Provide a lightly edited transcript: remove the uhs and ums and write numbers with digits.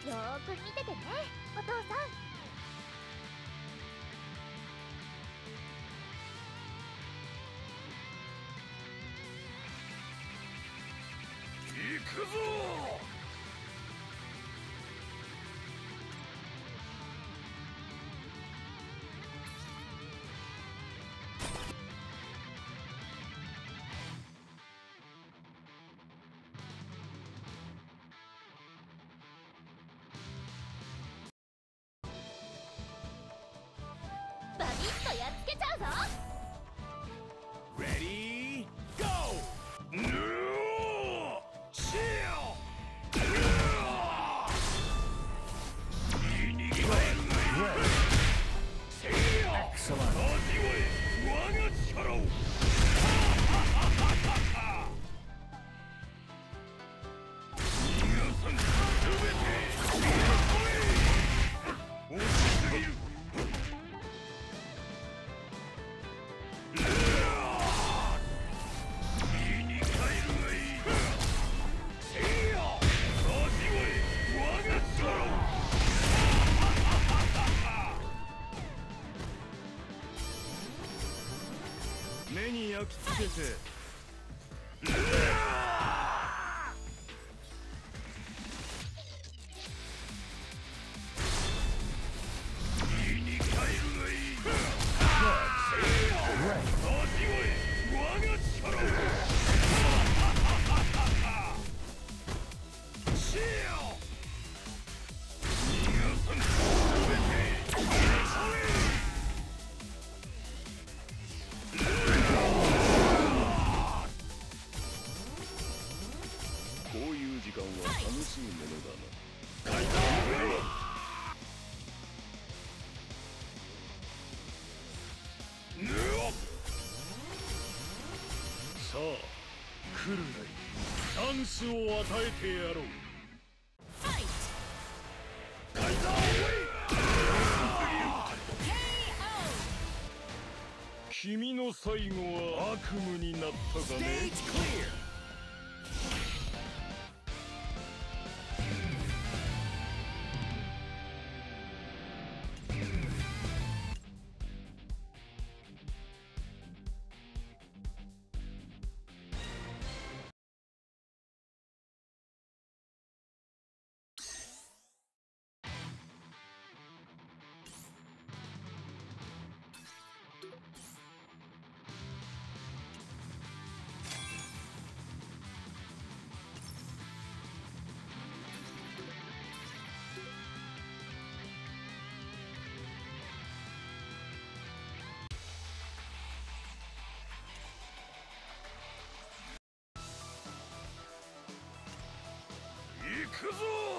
よーく見ててね、お父さん。 行くぞ。 バビッとやっつけちゃうぞ。 Ready, go! No! Chill! Excellent. 我が力を。皆さん、すべて落ちすぎる。目に焼き付けて。家に帰るがいい。味わえ我が力を。シェア皆さんすべてそれ。こういう時間は楽しいものだな。さあ来るがいい。チャンスを与えてやろう。君の最後は悪夢になったかね。行くぞ。